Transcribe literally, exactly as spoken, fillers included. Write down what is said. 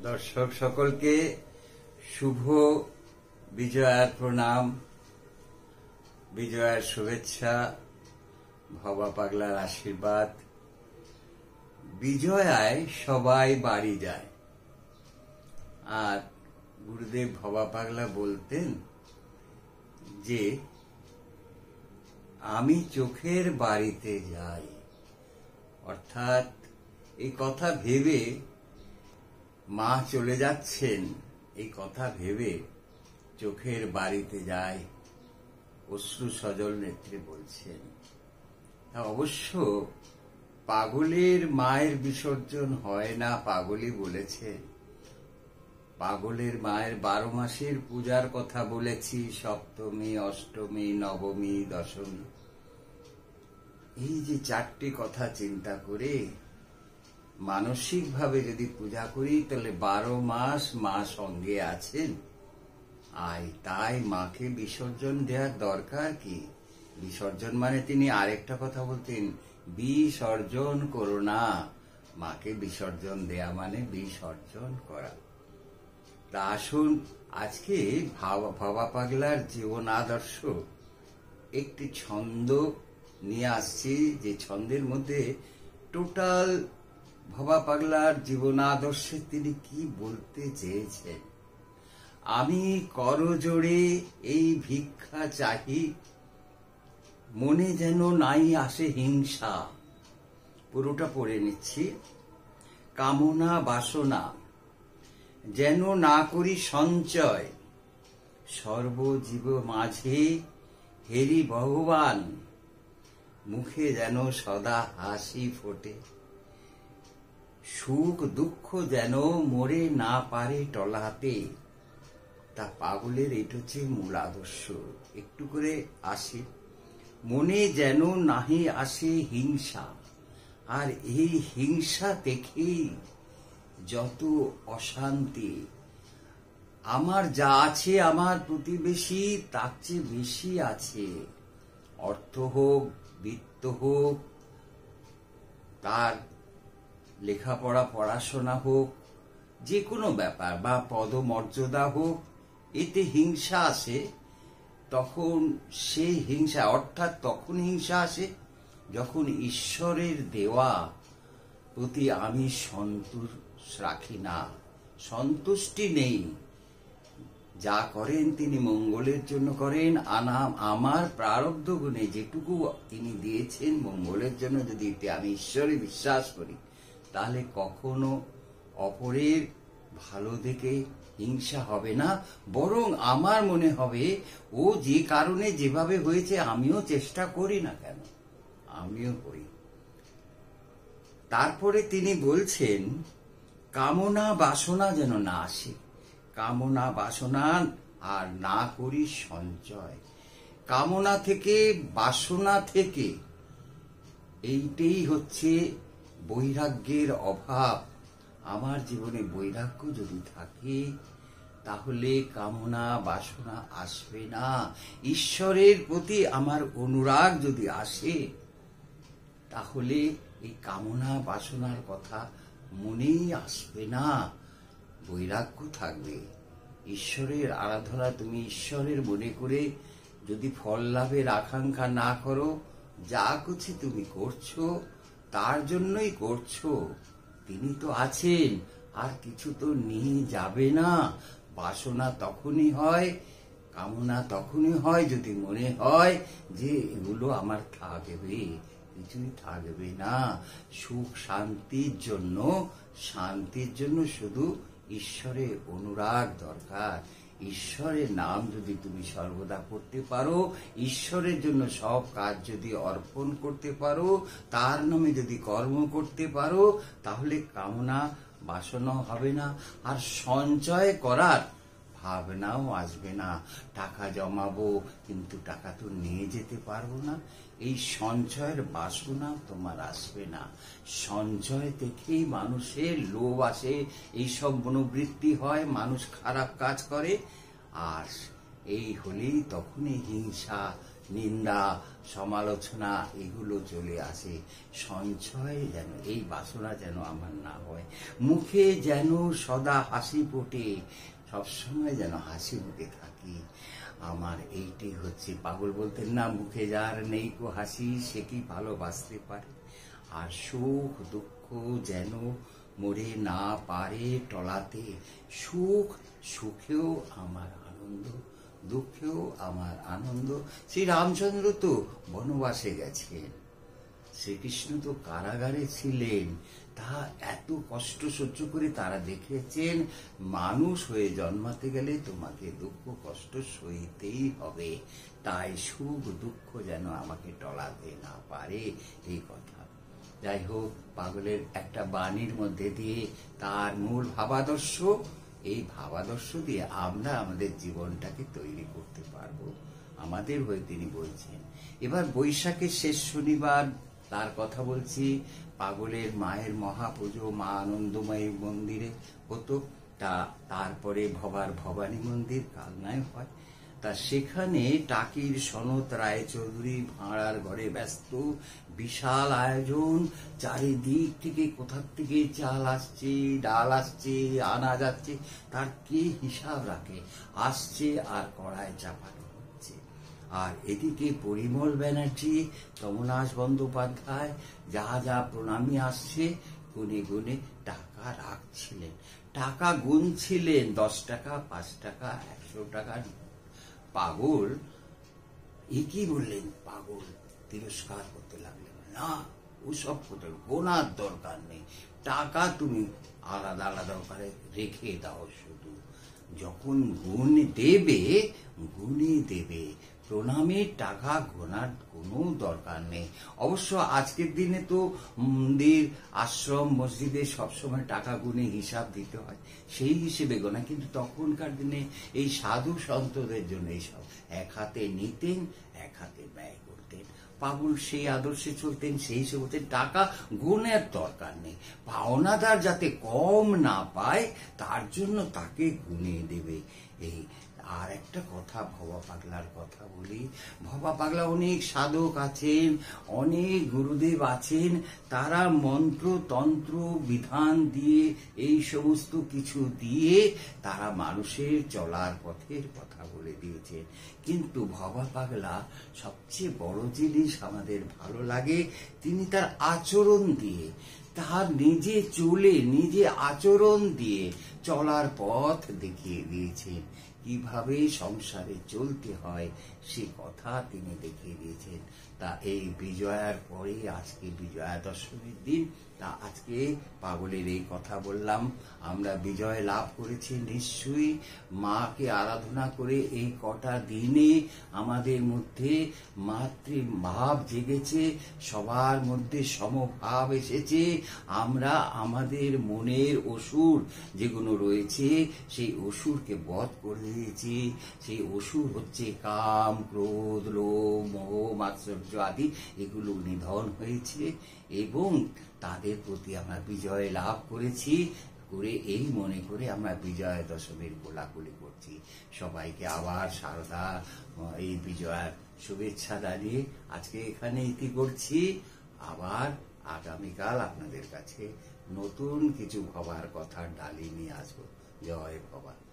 দর্শক সকলকে শুভ বিজয়ার প্রণাম, বিজয়ার শুভেচ্ছা, ভবা পাগলার আশীর্বাদ। বিজয়ায় সবাই বাড়ি যায়, আর গুরুদেব ভবা পাগলা বলতেন যে আমি চোখের বাড়িতে যাই। অর্থাৎ এই কথা ভেবে মা চলে যাচ্ছেন, এই কথা ভেবে চোখের বাড়িতে যায়, অশ্রু সজল নেত্রে বলছেন। অবশ্য পাগলের মায়ের বিসর্জন হয় না, পাগলই বলেছে। পাগলের মায়ের বারো মাসের পূজার কথা বলেছি, সপ্তমী, অষ্টমী, নবমী, দশমী। এই যে চারটি কথা চিন্তা করে মানসিক ভাবে যদি পূজা করি, তাহলে বারো মাস মা সঙ্গে আছেন। আই তাই মাকে বিসর্জন দেওয়ার দরকার কি? বিসর্জন মানে তিনি আরেকটা কথা বলতেন, বিসর্জন করো না। মাকে বিসর্জন দেয়া মানে বিসর্জন করা। তা আসুন আজকে ভবা পাগলার জীবন আদর্শ একটি ছন্দ নিয়ে আসছি, যে ছন্দের মধ্যে টোটাল ভবা পাগলার জীবন আদর্শে তিনি কি বলতে চেয়েছেন। আমি করজোড়ে এই ভিক্ষা চাহি, মনে যেন নাই আসে হিংসা। পুরোটা পড়ে নিচ্ছি। কামনা বাসনা যেন না করি সঞ্চয়, সর্বজীব মাঝে হেরি ভগবান, মুখে যেন সদা হাসি ফোটে, সুখ দুঃখ যেন মরে না পারে টলাতে। তা পাগলের এটা হচ্ছে মূল আদর্শ। একটু করে আসে, মনে যেন নাহি আসে হিংসা। আর এই হিংসা দেখেই যত অশান্তি। আমার যা আছে আমার প্রতিবেশী তার চেয়ে বেশি আছে। অর্থ হোক, বিত্ত হোক, তার লেখাপড়া পড়াশোনা হোক, যে কোনো ব্যাপার, বা পদমর্যাদা হোক, এতে হিংসা আসে। তখন সেই হিংসা, অর্থাৎ তখন হিংসা আসে যখন ঈশ্বরের দেওয়া প্রতি আমি সন্তোষ রাখি না, সন্তুষ্টি নেই। যা করেন তিনি মঙ্গলের জন্য করেন। আনাম আমার প্রারব্ধ গুণে যেটুকু তিনি দিয়েছেন মঙ্গলের জন্য, যদি আমি ঈশ্বরে বিশ্বাস করি, তাহলে কখনো অপরের ভালো দেখে হিংসা হবে না। বরং আমার মনে হবে ও যে কারণে যেভাবে হয়েছে আমিও চেষ্টা করি না কেন, আমিও করি। তারপরে তিনি বলছেন কামনা বাসনা যেন না আসে, কামনা বাসনা আর না করি সঞ্চয়। কামনা থেকে, বাসনা থেকে, এইটাই হচ্ছে বৈরাগ্যের অভাব। আমার জীবনে বৈরাগ্য যদি থাকে, তাহলে কামনা বাসনা আসবে না। ঈশ্বরের প্রতি আমার অনুরাগ যদি আসে, তাহলে এই কামনা বাসনার কথা মনেই আসবে না, বৈরাগ্য থাকবে। ঈশ্বরের আরাধনা তুমি ঈশ্বরের মনে করে যদি ফল লাভের আকাঙ্ক্ষা না করো, যা কিছু তুমি করছো তার জন্যই করছো। তিনি তো আছেন, আর কিছু তো নিয়ে যাবে না। বাসনা তখনই হয়, কামনা তখনই হয় যদি মনে হয় যে এগুলো আমার থাকবে, কিছুই থাকবে না। সুখ শান্তির জন্য, শান্তির জন্য শুধু ঈশ্বরের অনুরাগ দরকার। ঈশ্বরের নাম যদি তুমি সর্বদা করতে পারো, ঈশ্বরের জন্য সব কাজ যদি অর্পণ করতে পারো, তার নামে যদি কর্ম করতে পারো, তাহলে কামনা বাসনা হবে না। আর সঞ্চয় করার ভাবনাও আসবে না। টাকা জমাবো, কিন্তু টাকা তো নিয়ে যেতে পারবো না, এই সঞ্চয়ের বাসনা তোমার আসবে না। সঞ্চয় থেকেই মানুষের লোভ আসে, এইসব মনোবৃত্তি হয়, মানুষ খারাপ কাজ করে। আর এই হলেই তখনই হিংসা, নিন্দা সমালোচনা এগুলো চলে আসে। সঞ্চয় যেন এই বাসনা যেন আমার না হয়, মুখে যেন সদা হাসি ফোটে, সবসময় যেন হাসি মুখে থাকি। আমার এইটাই হচ্ছে, পাগল বলতেন না, মুখে যার নেই কো হাসি সে কি ভালোবাসতে পারে। আর সুখ দুঃখ যেন মরে না পারে টলাতে, সুখ সুখেও আমার আনন্দ, দুঃখেও আমার আনন্দ। শ্রী রামচন্দ্র তো বনবাসে গেছেন, শ্রীকৃষ্ণ তো কারাগারে ছিলেন, তা এত কষ্ট সহ্য করে তারা দেখেছেন মানুষ হয়ে জন্মাতে গেলে তোমাকে দুঃখ কষ্ট সইতেই হবে, তাই সুখ দুঃখ যেন আমাকে টলাতে না পারে, এই কথা। যাই হোক, পাগলের একটা বাণীর মধ্যে দিয়ে তার মূল ভাবাদর্শ, এই ভাবাদর্শ দিয়ে আমরা আমাদের জীবনটাকে তৈরি করতে পারবো, আমাদের হয়ে তিনি বলছেন। এবার বৈশাখের শেষ শনিবার তার কথা বলছি। পাগলের মায়ের মহাপুজো মা আনন্দময়ী মন্দিরে হতো, তা তারপরে ভবার ভবানী মন্দির কালনায় হয়। তা সেখানে টাকির সনত রায়চৌধুরী ভাড়ার ঘরে ব্যস্ত, বিশাল আয়োজন, চারিদিক থেকে কোথার থেকে চাল আসছে, ডাল আসছে, আনা যাচ্ছে, তার কে হিসাব রাখে, আসছে আর কড়ায় চাপানো হচ্ছে। আর এদিকে পরিমল ব্যানার্জি, তমনাশ বন্দ্যোপাধ্যায় যা যা প্রণামী আসছে গুনে গুনে টাকা রাখছিলেন, টাকা গুনছিলেন, দশ টাকা, পাঁচ টাকা, একশো টাকা। পাগল একই বললেন, পাগল তিরস্কার করতে লাগলেন, না ওসব করতে গোনার দরকার নেই, টাকা তুমি আলাদা আলাদা করে রেখে দাও, শুধু যখন গুণ দেবে গুণে দেবে, প্রণামের টাকা গোনার কোনো দরকার নেই। অবশ্য আজকের দিনে তো মন্দির আশ্রম মসজিদে সবসময় টাকা গুনে হিসাব দিতে হয়, সেই হিসেবে গোনা, কিন্তু তখনকার দিনে এই সাধু সন্তদের জন্য এইসব এক হাতে নিতেন, এক হাতে ব্যয় করতেন। পাগল সেই আদর্শে চলতেন, সেই হিসেবে বলতেন টাকা গুণের দরকার নেই, পাওনাদার যাতে কম না পায় তার জন্য তাকে গুনে দেবে। এই আর একটা কথা, ভবা পাগলার কথা বলি। ভবা পাগলা অনেক সাধক আছেন, অনেক গুরুদেব আছেন, তারা মন্ত্র তন্ত্র বিধান দিয়ে এই সমস্ত কিছু দিয়ে তারা মানুষের চলার পথের কথা বলে দিয়েছেন। কিন্তু ভবা পাগলা সবচেয়ে বড় জিনিস আমাদের ভালো লাগে, তিনি তার আচরণ দিয়ে, তার নিজে চলে নিজে আচরণ দিয়ে চলার পথ দেখিয়ে দিয়েছেন, কিভাবে সংসারে চলতে হয় সে কথা তিনি দেখিয়ে দিয়েছেন। তা এই বিজয়ার পরে আজকে বিজয়া দশমীর দিন, তা আজকে পাগলের এই কথা বললাম, আমরা বিজয় লাভ করেছি নিশ্চয়ই। মাকে আরাধনা করে এই কটা দিনে আমাদের মধ্যে মাতৃভাব জেগেছে, সবার মধ্যে সমভাব এসেছে, আমরা আমাদের মনের অসুর যেগুলো রয়েছে সেই অসুরকে বধ করে দিয়েছি। সেই অসুর হচ্ছে কাম, ক্রোধ, লোভ, মোহ, মাৎসর্য আদি, এগুলো নিধন হয়েছে এবং তাদের প্রতি আমরা বিজয় লাভ করেছি করে এই মনে করে আমরা বিজয়া দশমীর কোলাকুলি করছি। সবাইকে আবার সারদা এই বিজয়ার শুভেচ্ছা জানিয়ে আজকে এখানে ইতি করছি। আবার আগামীকাল আপনাদের কাছে নতুন কিছু ভবার কথার ডালি নিয়ে আসবো। জয় ভবা।